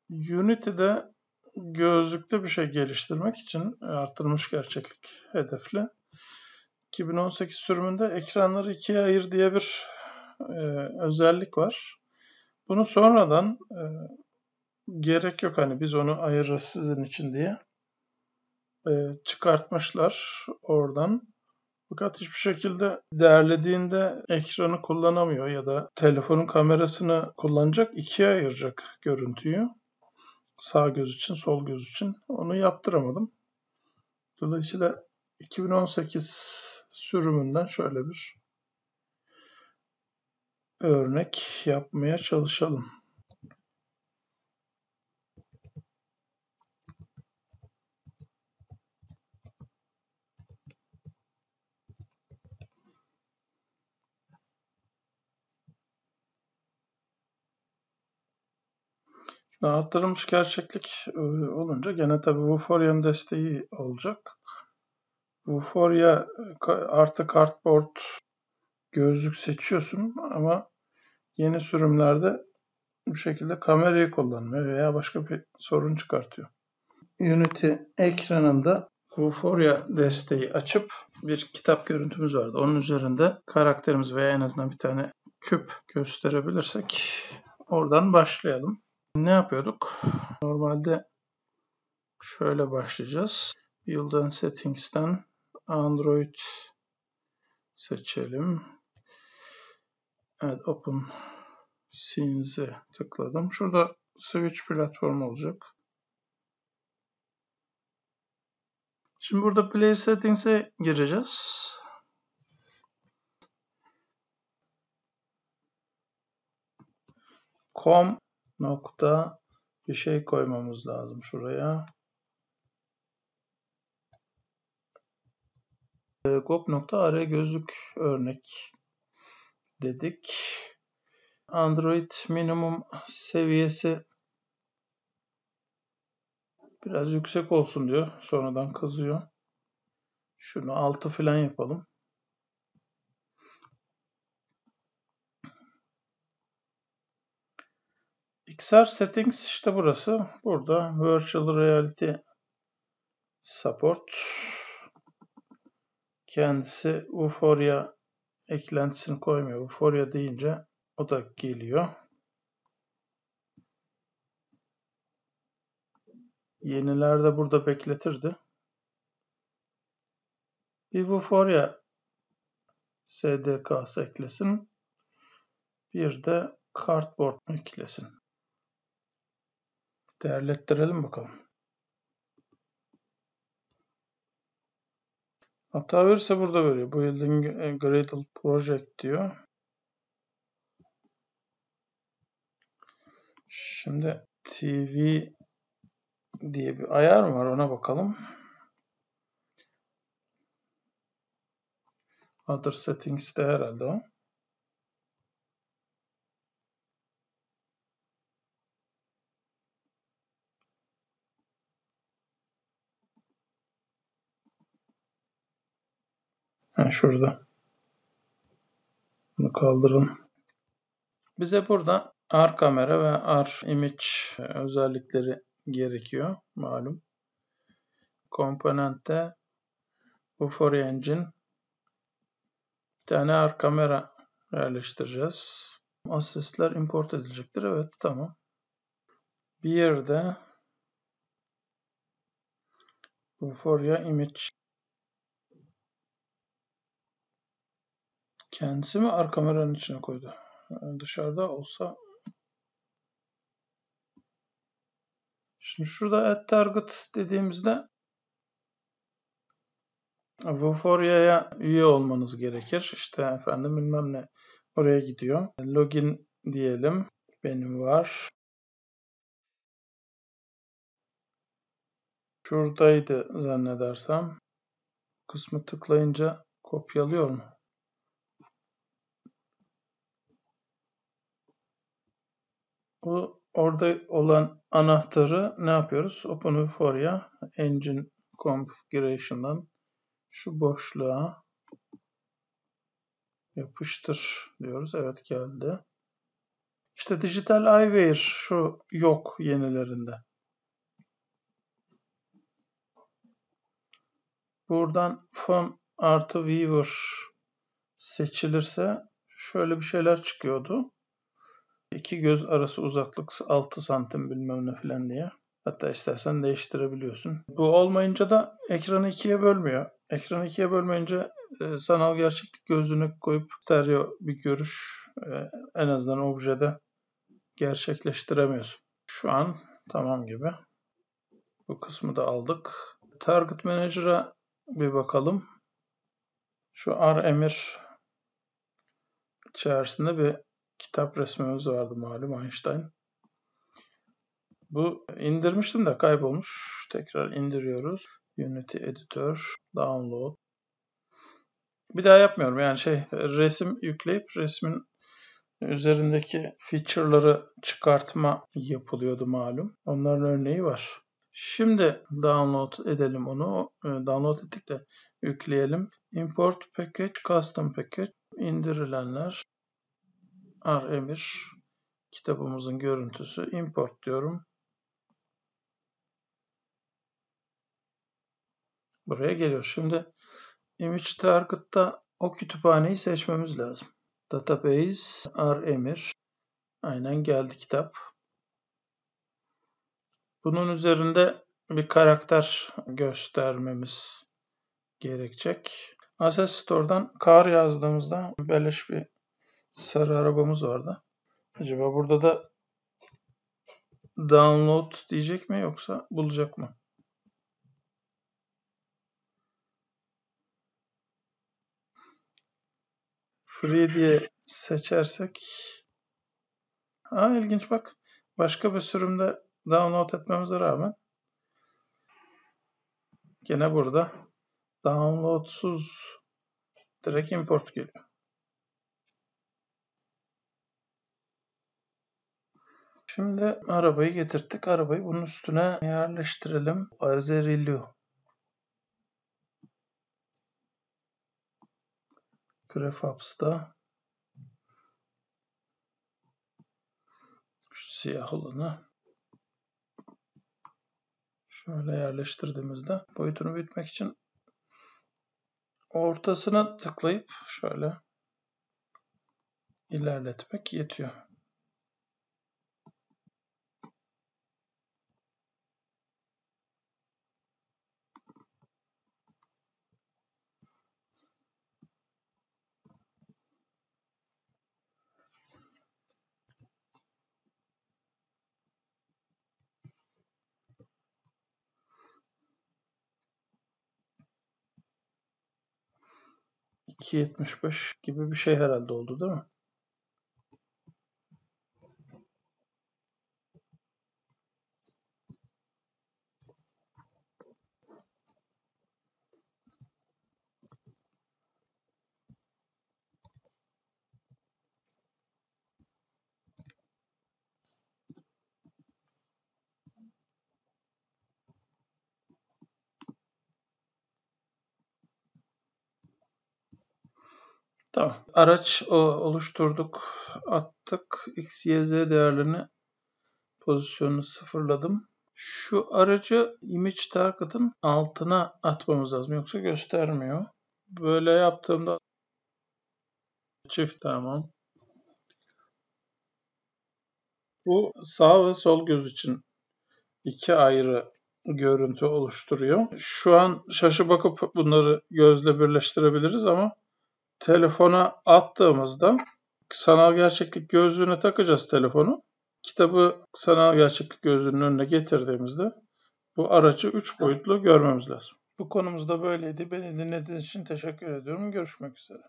Unity'de gözlükte bir şey geliştirmek için artırılmış gerçeklik hedefli 2018 sürümünde ekranları ikiye ayır diye bir özellik var. Bunu sonradan gerek yok hani biz onu ayırırız sizin için diye çıkartmışlar oradan. Fakat hiçbir şekilde derlediğinde ekranı kullanamıyor ya da telefonun kamerasını kullanacak, ikiye ayıracak görüntüyü. Sağ göz için, sol göz için. Onu yaptıramadım. Dolayısıyla 2018 sürümünden şöyle bir örnek yapmaya çalışalım. Artırılmış gerçeklik olunca gene tabii Vuforia'nın desteği olacak. Vuforia artı Cardboard gözlük seçiyorsun ama yeni sürümlerde bu şekilde kamerayı kullanmıyor veya başka bir sorun çıkartıyor. Unity ekranında Vuforia desteği açıp bir kitap görüntümüz vardı. Onun üzerinde karakterimiz veya en azından bir tane küp gösterebilirsek oradan başlayalım. Ne yapıyorduk? Normalde şöyle başlayacağız. Build and Settings'ten Android seçelim. Evet, Open Scenes'e tıkladım. Şurada Switch platformu olacak. Şimdi burada Player Settings'e gireceğiz. Com nokta bir şey koymamız lazım şuraya. Gop.ar gözlük örnek dedik. Android minimum seviyesi biraz yüksek olsun diyor. Sonradan kızıyor. Şunu 6 falan yapalım. XR Settings işte burası. Burada Virtual Reality Support. Kendisi Vuforia eklentisini koymuyor. Vuforia deyince o da geliyor. Yenilerde burada bekletirdi. Bir Vuforia SDK'sı eklesin. Bir de Cardboard eklesin. Derlettirelim bakalım. Hata verirse burada veriyor. Building a Gradle Project diyor. Şimdi TV diye bir ayar mı var ona bakalım. Other Settings'te herhalde o. Şurada. Bunu kaldırın. Bize burada R kamera ve R image özellikleri gerekiyor. Malum. Komponentte Vuforia Engine bir tane R kamera yerleştireceğiz. Asset'ler import edilecektir. Evet, tamam. Bir yerde Vuforia image kendisi mi R kameranın içine koydu? Yani dışarıda olsa şimdi şurada add target dediğimizde Vuforia'ya üye olmanız gerekir. İşte efendim bilmem ne oraya gidiyor. Login diyelim. Benim var. Şuradaydı zannedersem. Kısmı tıklayınca kopyalıyor mu? Bu orada olan anahtarı ne yapıyoruz? Open Vuforia Engine Configuration'dan şu boşluğa yapıştır diyoruz. Evet, geldi. İşte Digital Eyewear şu yok yenilerinde. Buradan Phone artı Viewer seçilirse şöyle bir şeyler çıkıyordu. İki göz arası uzaklık 6 santim bilmem ne falan diye. Hatta istersen değiştirebiliyorsun. Bu olmayınca da ekranı ikiye bölmüyor. Ekranı ikiye bölmeyince sanal gerçeklik gözlüğünü koyup stereo bir görüş en azından objede gerçekleştiremiyorsun. Şu an tamam gibi. Bu kısmı da aldık. Target Manager'a bir bakalım. Şu R-Emir içerisinde bir kitap resmimiz vardı malum, Einstein. Bu indirmiştim de kaybolmuş. Tekrar indiriyoruz. Unity Editor, Download. Bir daha yapmıyorum. Yani resim yükleyip resmin üzerindeki feature'ları çıkartma yapılıyordu malum. Onların örneği var. Şimdi download edelim onu. Download ettik de yükleyelim. Import package, custom package. İndirilenler. R-Emir. Kitabımızın görüntüsü. Import diyorum. Buraya geliyor. Şimdi Image Target'ta o kütüphaneyi seçmemiz lazım. Database, R-Emir. Aynen geldi kitap. Bunun üzerinde bir karakter göstermemiz gerekecek. Asset Store'dan car yazdığımızda beleş bir sarı arabamız vardı. Acaba burada da download diyecek mi yoksa bulacak mı? Free diye seçersek ilginç bak. Başka bir sürümde download etmemize rağmen gene burada downloadsuz direkt import geliyor. Şimdi arabayı getirttik. Arabayı bunun üstüne yerleştirelim. Arzerillo. Prefabs'ta şu siyah olanı şöyle yerleştirdiğimizde boyutunu büyütmek için ortasına tıklayıp şöyle ilerletmek yetiyor. $2.75 gibi bir şey herhalde oldu değil mi? Tamam. Araç oluşturduk. Attık. X, Y, Z değerlerini pozisyonunu sıfırladım. Şu aracı image target'ın altına atmamız lazım. Yoksa göstermiyor. Böyle yaptığımda çift tamam. Bu sağ ve sol göz için iki ayrı görüntü oluşturuyor. Şu an şaşı bakıp bunları gözle birleştirebiliriz ama telefona attığımızda sanal gerçeklik gözlüğüne takacağız telefonu. Kitabı sanal gerçeklik gözlüğünün önüne getirdiğimizde bu aracı 3 boyutlu görmemiz lazım. Bu konumuz da böyleydi. Beni dinlediğiniz için teşekkür ediyorum. Görüşmek üzere.